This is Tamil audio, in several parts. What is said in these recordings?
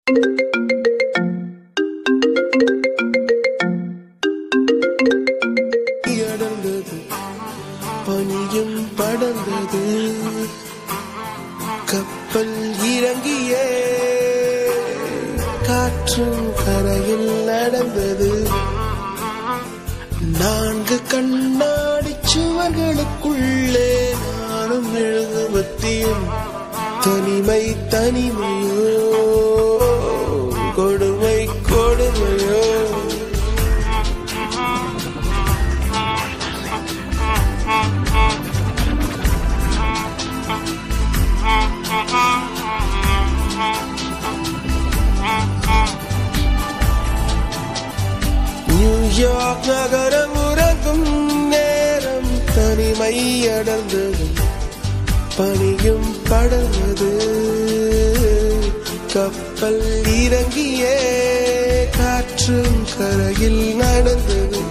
பனியும் படர்ந்தது கப்பல் இறங்கியே காற்றும் கரையில் நடந்தது 4 கண்ணாடி சுவர்களுக்குள்ளே நானும் எழுதுவத்தியும் தனிமை தனிமையோ கொடுமை கொடுமையோ நியூயார்க் நகரம் உறங்கும் நேரம் தனிமை அடர்ந்தது பனியும் படர்ந்தது கப்பல் இறங்கியே காற்றும் கரையில் நடந்தது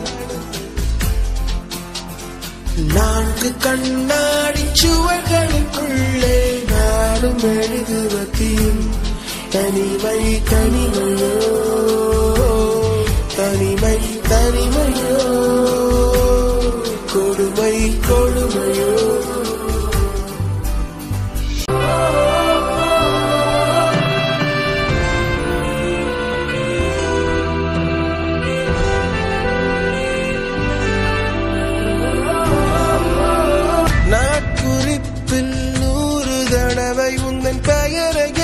4 கண்ணாடி சுவர்களுக்குள்ளே நானும் எழுதுவதியும் தனிமை தனிமையோ தனிமை தனிமையோ கொடுமை கொடுமையோ நாட்குறிப்பில் 100 தடவை உந்தன் பெயரை